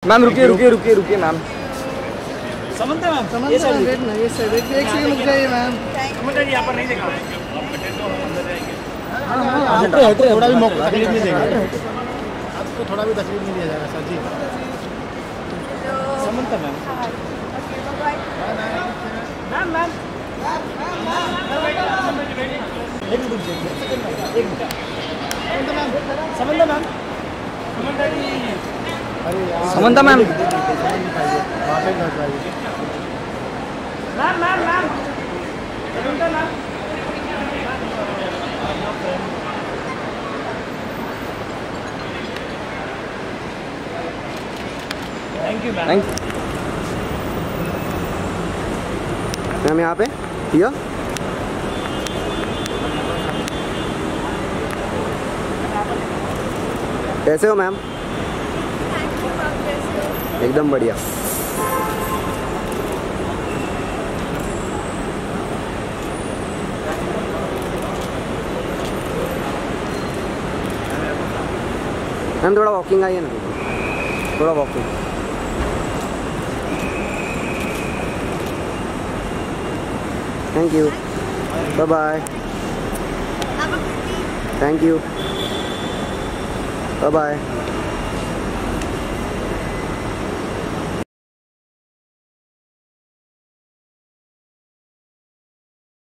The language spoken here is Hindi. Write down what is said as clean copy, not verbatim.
मैम रुकिए रुकिए रुकिए रुकिए मैम। समझते मैम, ये साइड वेट ना, ये साइड वेट, एक सेकंड रुक जाइए मैम। समझते यहाँ पर नहीं देखा थोड़ा भी मौका तकलीफ नहीं देगा आपको, थोड़ा भी तकलीफ नहीं दिया जाएगा सर जी। समझते मैम। मैम मैम एक मिनट समझते मैम। समझता ma'am. Ma'am ma'am ma'am thank you ma'am. Ma'am यहाँ पे या कैसे हो मैम? एकदम बढ़िया। मैम थोड़ा वॉकिंग आइए ना, थोड़ा walking. Thank you, bye bye. Thank you, bye bye.